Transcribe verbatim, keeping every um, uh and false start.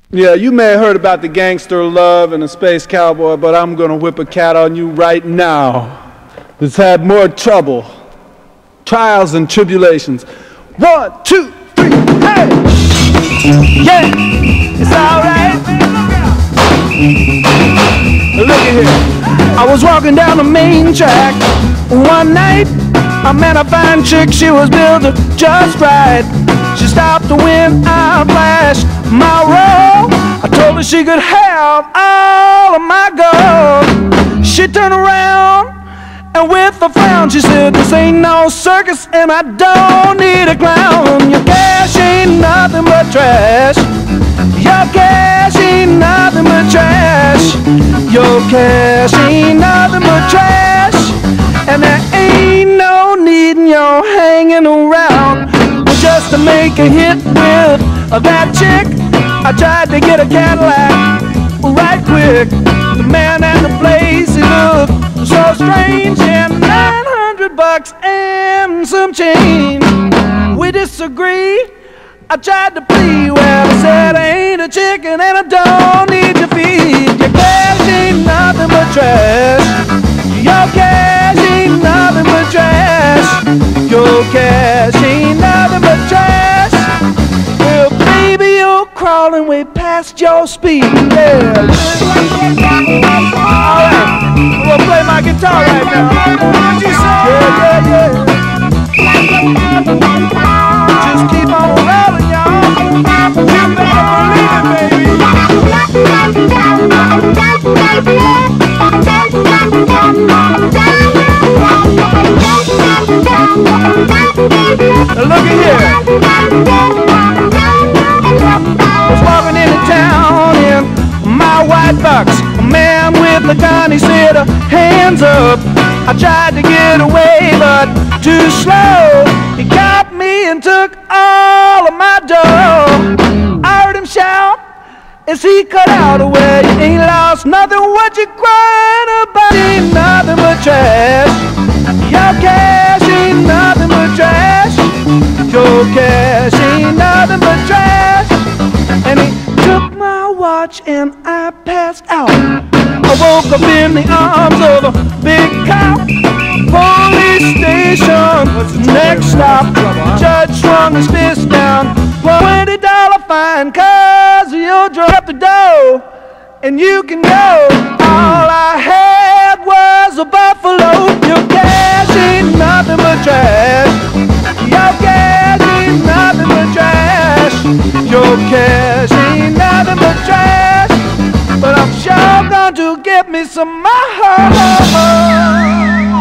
Yeah, you may have heard about the gangster love and the space cowboy, but I'm gonna whip a cat on you right now that's had more trouble, trials and tribulations. One, two, three, hey! Yeah, it's alright. Look at here. I was walking down the main track one night. I met a fine chick, she was built just right. She stopped when I flashed my roll. I told her she could have all of my gold. She turned around and with a frown she said, this ain't no circus and I don't need a clown. Your cash ain't nothing but trash. Your cash ain't nothing but trash. Your cash ain't nothing but trash. And there ain't no need in your hanging around. Just to make a hit with uh, that chick, I tried to get a Cadillac right quick. The man and the place, he looked so strange. And nine hundred bucks and some change. We disagreed. I tried to plead. Well, I said I ain't a chicken and I don't need your feed. Your cash ain't nothing but trash. Your cash ain't nothing but trash. Your cash ain't nothing but trash. Well, baby, you're crawling way past your speed. Yeah. Alright, I'm gonna play my guitar right now. What you say? Yeah, yeah, yeah. Just keep on rolling, y'all. You better believe it, baby. Now look at here. I was walking into town in my white box. A man with a gun, he said, uh, hands up. I tried to get away, but too slow. He got me and took all of my dough. I heard him shout as he cut out away. You ain't lost nothing, what you crying about? Ain't nothing but trash. Your cash ain't nothing but trash. Your cash ain't nothing but trash. And he took my watch and I passed out. I woke up in the arms of a big cop. Police station, what's the next stop? Judge swung his fist down. twenty dollar fine cause you dropped the dough. And you can go. All I had was a buffalo. Your cash ain't nothing but trash. Your cash ain't nothing but trash. Your cash ain't nothing but trash. But I'm sure going to get me some more.